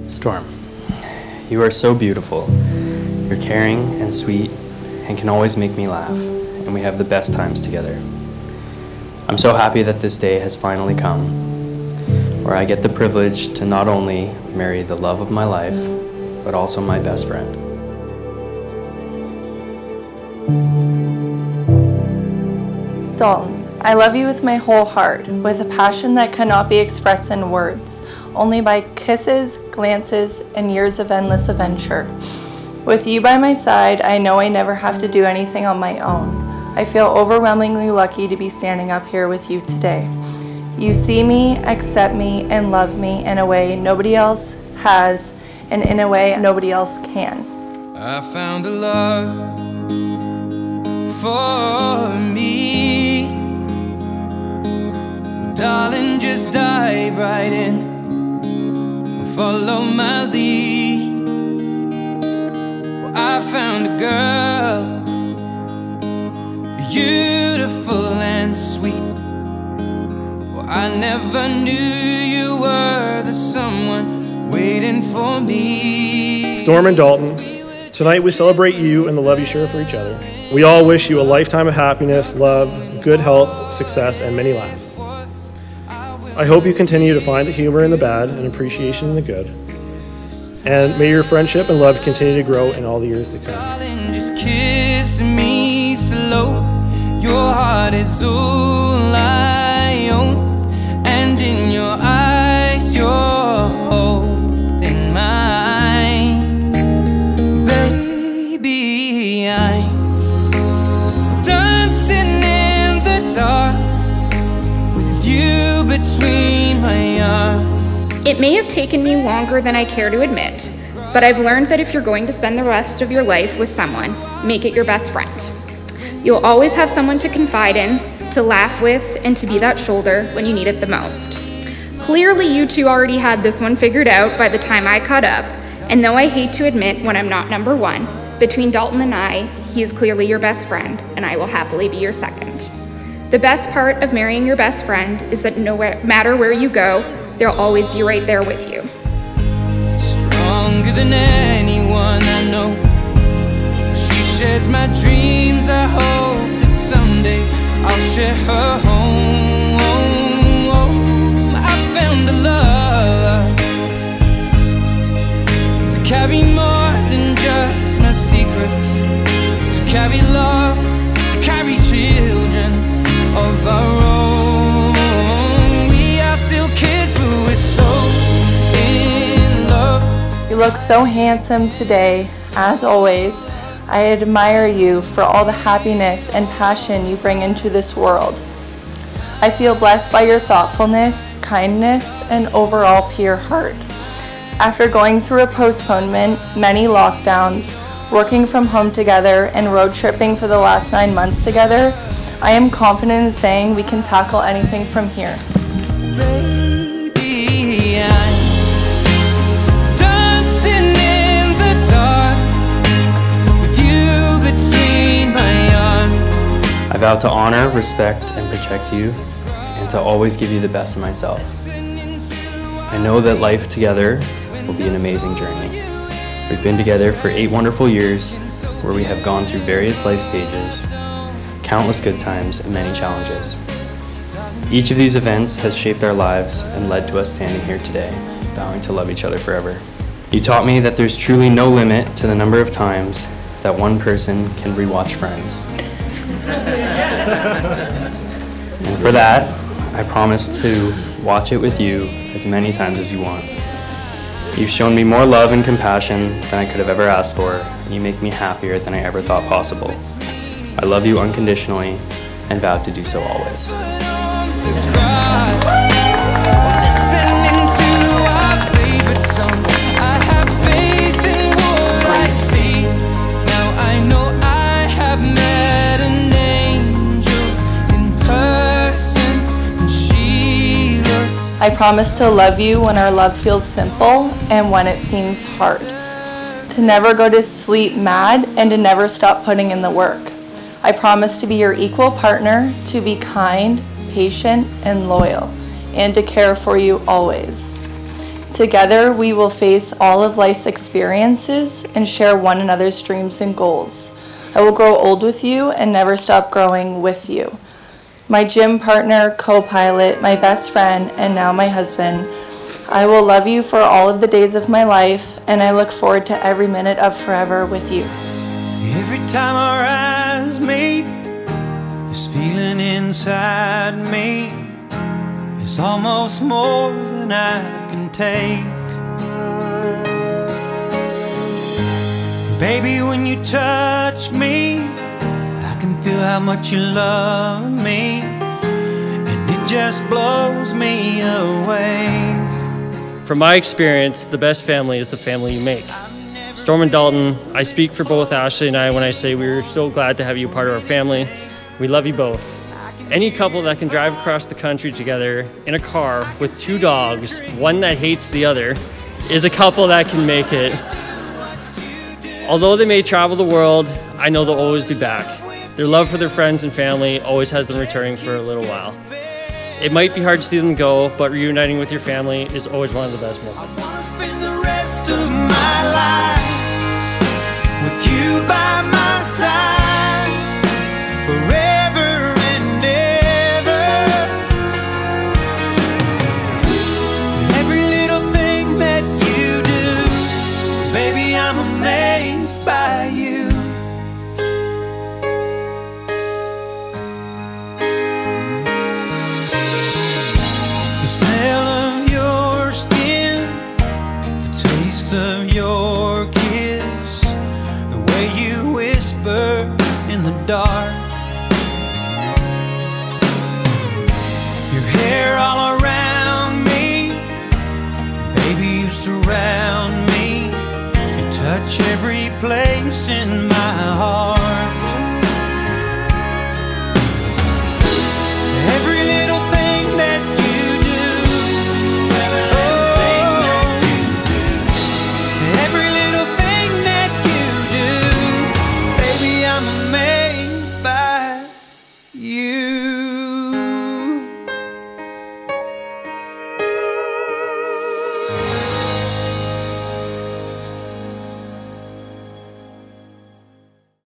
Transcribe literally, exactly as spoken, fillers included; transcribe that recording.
Storm, you are so beautiful. You're caring and sweet and can always make me laugh, and we have the best times together. I'm so happy that this day has finally come, where I get the privilege to not only marry the love of my life, but also my best friend. Dalton, I love you with my whole heart, with a passion that cannot be expressed in words, only by kisses, glances, and years of endless adventure. With you by my side, I know I never have to do anything on my own. I feel overwhelmingly lucky to be standing up here with you today. You see me, accept me, and love me in a way nobody else has, and in a way nobody else can. I found a love for me. Well, darling, just dive right in and follow my lead. Well, I found a girl, beautiful and sweet. Well, I never knew you were the someone waiting for me. Storm and Dalton, tonight we celebrate you and the love you share for each other. We all wish you a lifetime of happiness, love, good health, success, and many laughs. I hope you continue to find the humor in the bad and appreciation in the good. And may your friendship and love continue to grow in all the years to come. Darling, just kiss me slow. Your heart is all I own, and in your eyes you're holding mine. Baby, I'm dancing in the dark with you between my arms. It may have taken me longer than I care to admit, but I've learned that if you're going to spend the rest of your life with someone, make it your best friend. You'll always have someone to confide in, to laugh with, and to be that shoulder when you need it the most. Clearly, you two already had this one figured out by the time I caught up, and though I hate to admit when I'm not number one, between Dalton and I, he is clearly your best friend, and I will happily be your second. The best part of marrying your best friend is that no matter where you go, they'll always be right there with you. Stronger than anyone I know, she shares my dreams. I hope that someday I'll share her home. I found a love to carry more than just my secrets, to carry love, to carry children of our own. We are still kids, but we're so in love. You look so handsome today, as always. I admire you for all the happiness and passion you bring into this world. I feel blessed by your thoughtfulness, kindness, and overall pure heart. After going through a postponement, many lockdowns, working from home together, and road tripping for the last nine months together, I am confident in saying we can tackle anything from here. Baby, I'm dancing in the dark with you between my arms. I vow to honor, respect, and protect you, and to always give you the best of myself. I know that life together will be an amazing journey. We've been together for eight wonderful years, where we have gone through various life stages, countless good times, and many challenges. Each of these events has shaped our lives and led to us standing here today, vowing to love each other forever. You taught me that there's truly no limit to the number of times that one person can rewatch Friends. And for that, I promise to watch it with you as many times as you want. You've shown me more love and compassion than I could have ever asked for, and you make me happier than I ever thought possible. I love you unconditionally and vow to do so always. I promise to love you when our love feels simple and when it seems hard. To never go to sleep mad and to never stop putting in the work. I promise to be your equal partner, to be kind, patient, and loyal, and to care for you always. Together, we will face all of life's experiences and share one another's dreams and goals. I will grow old with you and never stop growing with you. My gym partner, co-pilot, my best friend, and now my husband, I will love you for all of the days of my life, and I look forward to every minute of forever with you. Every time our eyes meet, this feeling inside me is almost more than I can take. Baby, when you touch me, I can feel how much you love me, and it just blows me away. From my experience, the best family is the family you make. Storm and Dalton, I speak for both Ashley and I when I say we're so glad to have you part of our family. We love you both. Any couple that can drive across the country together in a car with two dogs, one that hates the other, is a couple that can make it. Although they may travel the world, I know they'll always be back. Their love for their friends and family always has them returning for a little while. It might be hard to see them go, but reuniting with your family is always one of the best moments. I wanna spend the rest of my life with you by my side, forever and ever. Every little thing that you do, baby, I'm amazed by you. The smell of your skin, the taste of your kiss, the way you whisper in the dark, your hair all around me, baby, you surround me, you touch every place in my heart.